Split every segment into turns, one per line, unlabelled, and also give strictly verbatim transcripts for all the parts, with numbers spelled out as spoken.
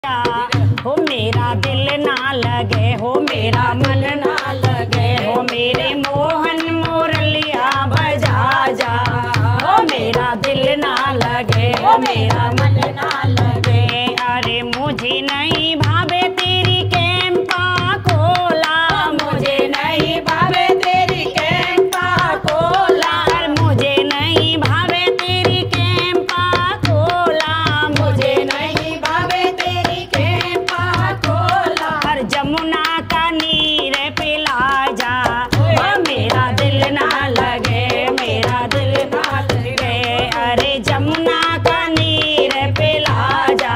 हो मेरा दिल ना लगे, हो मेरा मन ना लगे, हो मेरे मोहन मुरलिया बजा जा। हो मेरा दिल ना लगे, हो मेरा मन ना लगे। अरे मुझे नहीं भावे तेरी कैंपा कोला, मुझे नहीं भावे तेरी कैंपा कोला, मुझे नहीं भावे तेरी कैंपा कोला, मुझे नहीं भावे तेरी कैंपा कोला। हर जमुना का नीर पिला जा, मेरा दिल ना लगे, मेरा दिल ना लगे। अरे जमुना का नीर पिला जा,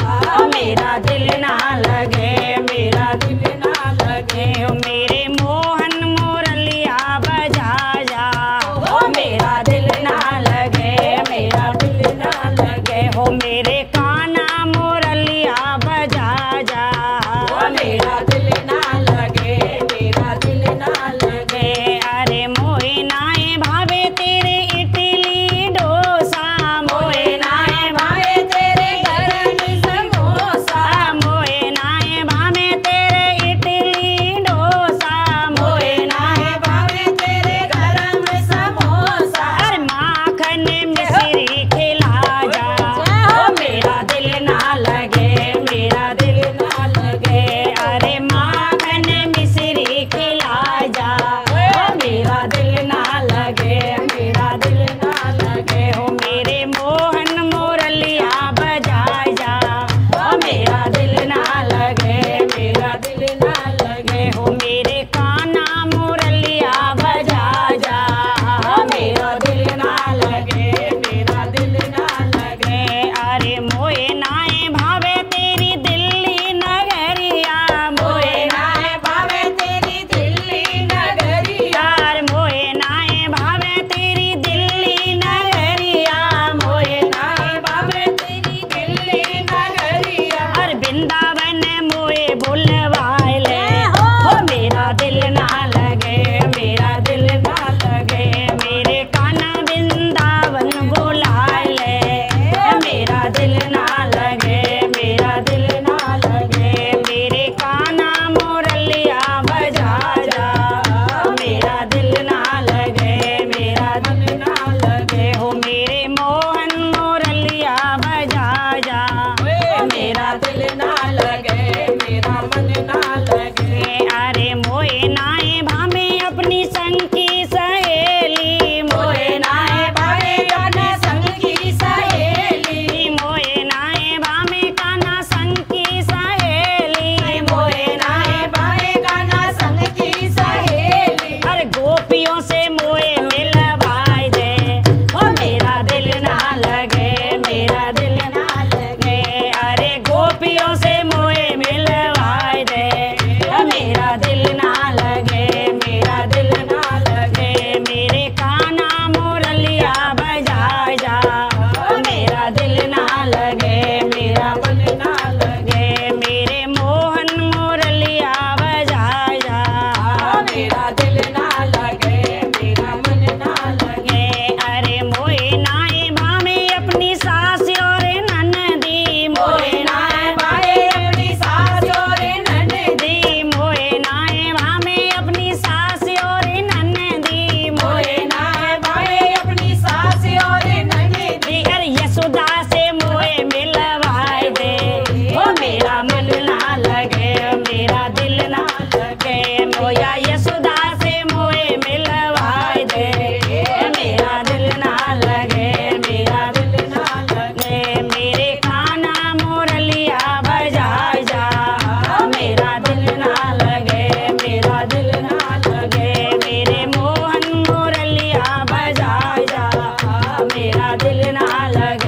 मेरा दिल ना लगे, मेरा दिल ना लगे। मेरे मोहन मुरलिया बजा जा, हो मेरा दिल ना लगे, मेरा दिल ना लगे। हो मेरे काना मुरलिया बजा जा, हो मेरा दिल ना लगे, मेरा दिल ना लगे। अरे मोए नाए भावे तेरे इडली डोसा, मोए नाए भावे तेरे गरम समोसा, मोए नाए भावे तेरे इडली डोसा, मोए नाए भावे तेरे गरम समोसा। अरे माखन मिश्री खिला जा, हो मेरा दिल ना लगे, मेरा दिल ना लगे। अरे माखन मिश्री खिला जा, हो मेरा दिल ना लगे, मेरा दिल ना लगे। हो मेरे मोहन मुरलिया बजा जा, हो मेरा दिल ना लगे, मेरा दिल ना लगे। हो मेरे काना मुरलिया बजा जा, हो मेरा दिल ना लगे, मेरा दिल ना लगे। अरे मोए नाए भावे तेरी दिल्ली नगरिया, मोए नाए भावे तेरी दिल्ली नगरिया, मोए नाए भावे तेरी दिल्ली नगरिया, मोए नाए भावे तेरी दिल्ली नगरिया। हर वृंदावन मोए बुलवाए ले, हो मेरा दिल ना लगे, मेरा दिल ना लगे। मेरे काना वृंदावन बुलाए ले, मेरा दिल ना लगे, मेरा दिल ना लगे। मेरे काना मुरलिया बजा जा, मेरा दिल ना लगे, मेरा दिल ना लगे। हो मेरे मोहन मुरलिया बजा जा, मेरा दिल ना लगे, मेरा मन ना लगे। अरे मोए नाए भावे अपनी संग की सहेली, मोए नाए भावे अपने संग की सहेली, मोए नाए भावे काना संग की सहेली, मोए नाए भावे काना संग की सहेली। अरे गोपियों से मोए मिलवाए दे, हो मेरा दिल ना लगे, मेरा दिल ना लगे। अरे गोपियों से मोए मिलवाए दे, मेरा दिल ना लगे, मेरा दिल ना लगे। मेरे काना मुरलिया बजा जा, मेरा दिल ना लगे, मेरा मन ना लगे। मेरे मोहन मुरलिया बजा जा, मेरा दिल ना लगे, मेरा मन ना लगे। अरे मोए नाए भावे अपनी सास और ननदी, मोए नाए भावे अपनी सास और ननदी, मोए नाए भावे अपनी सास और ननदी, मोए नाए भावे अपनी सास और ननदी। अरे यशोदा से मोए मिलवाए दे, हो मेरा मन ना लगे, मेरा दिल ना लगे। मोया यशोदा से मोए मिलवाए दे, मेरा दिल ना लगे, मेरा दिल ना लगे। मेरे काना मुरलिया बजा जा, मेरा दिल ना लगे, मेरा दिल ना लगे। मेरे मोहन मुरलिया बजा जा, मेरा दिल ना लगे।